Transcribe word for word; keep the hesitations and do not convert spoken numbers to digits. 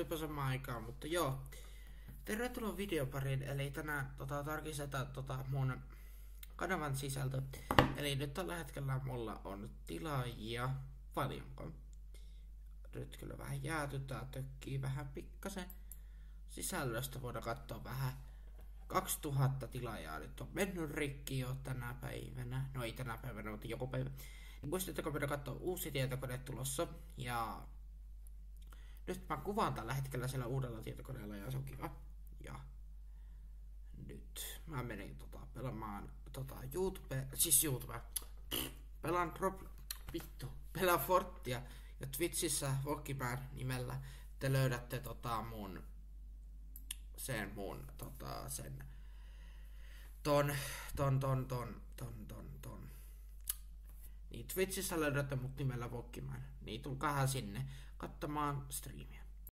tulipa samaan aikaan, mutta joo. Tervetuloa videopariin, eli tänään tota, tarkistetaan tota, mun kanavan sisältö. Eli nyt tällä hetkellä mulla on tilaajia paljonko. Nyt kyllä vähän jäätytää, tökkii vähän pikkasen. Sisällöstä voidaan katsoa vähän. kaksituhatta tilaajaa nyt on mennyt rikki jo tänä päivänä. No ei tänä päivänä, mutta joku päivä. Niin muistatteko meidän katsoa uusi tietokone tulossa. Ja nyt mä kuvaan tällä hetkellä siellä uudella tietokoneella ja se on kiva. Ja nyt mä menin tota, pelaamaan tota, YouTube, siis YouTube, pelaan Rob, vittu, pelaan Forttia ja Twitchissä Walkman nimellä te löydätte tota mun, sen mun, tota sen, ton, ton, ton, ton, ton, ton, ton. Niin Twitchissä löydätte mut nimellä Walkman, niin tulkaahan sinne katsomaan striimiä.